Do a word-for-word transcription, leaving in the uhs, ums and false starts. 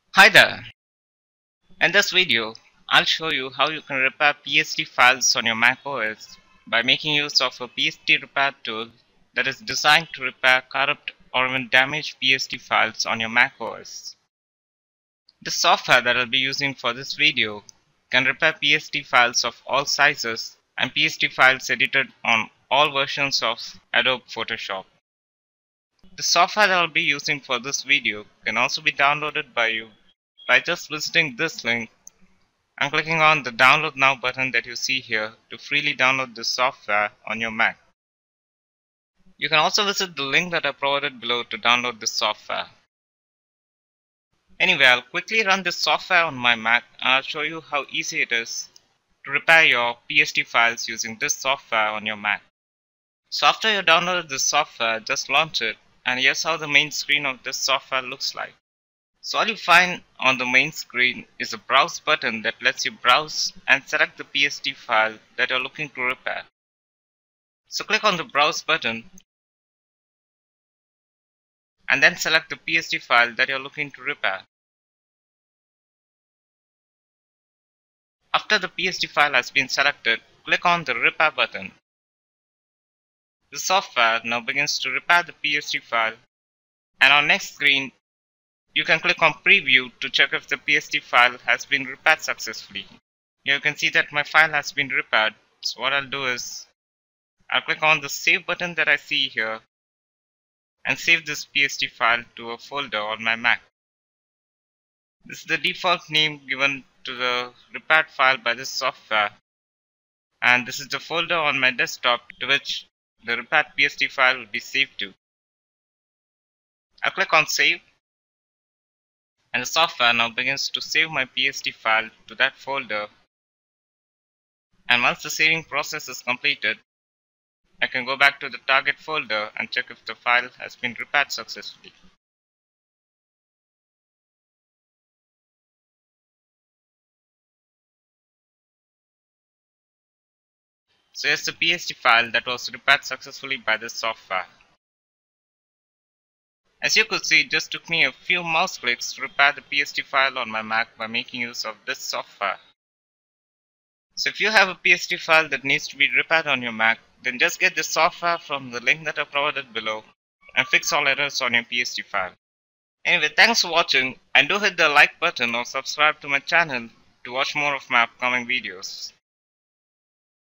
Hi there! In this video, I'll show you how you can repair P S D files on your macOS by making use of a P S D repair tool that is designed to repair corrupt or even damaged P S D files on your macOS. The software that I'll be using for this video can repair P S D files of all sizes and P S D files edited on all versions of Adobe Photoshop. The software that I'll be using for this video can also be downloaded by you by just visiting this link and clicking on the download now button that you see here to freely download this software on your Mac. You can also visit the link that I provided below to download this software. Anyway, I'll quickly run this software on my Mac and I'll show you how easy it is to repair your P S D files using this software on your Mac. So after you downloaded this software, just launch it, and here's how the main screen of this software looks like. So all you find on the main screen is a browse button that lets you browse and select the P S D file that you're looking to repair. So click on the browse button and then select the P S D file that you're looking to repair. After the P S D file has been selected, click on the repair button. The software now begins to repair the P S D file, and on next screen you can click on preview to check if the P S D file has been repaired successfully. Here you can see that my file has been repaired. So what I'll do is I'll click on the save button that I see here and save this P S D file to a folder on my Mac. This is the default name given to the repaired file by this software, and this is the folder on my desktop to which the repaired P S D file will be saved to. I'll click on save, and the software now begins to save my P S D file to that folder. And once the saving process is completed, I can go back to the target folder and check if the file has been repaired successfully. So here's the P S D file that was repaired successfully by this software. As you could see, it just took me a few mouse clicks to repair the P S D file on my Mac by making use of this software. So if you have a P S D file that needs to be repaired on your Mac, then just get the software from the link that I provided below and fix all errors on your P S D file. Anyway, thanks for watching, and do hit the like button or subscribe to my channel to watch more of my upcoming videos.